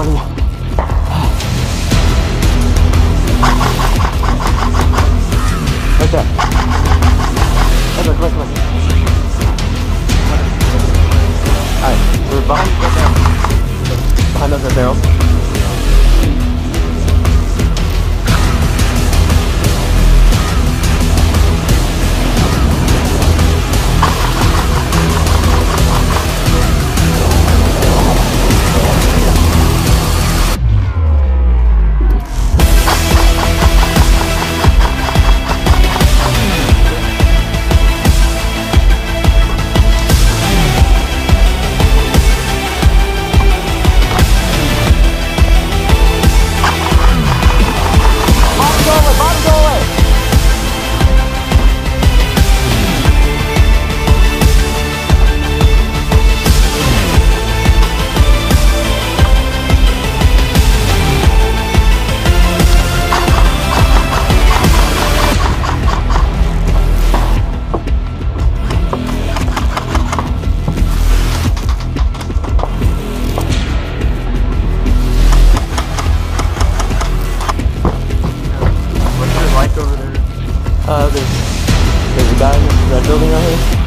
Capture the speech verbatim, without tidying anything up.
bottom wall. Right there. Right there, come on, come on. Alright, so we're behind that barrel. Behind us that barrel. Uh, there's, there's a guy in that building out here.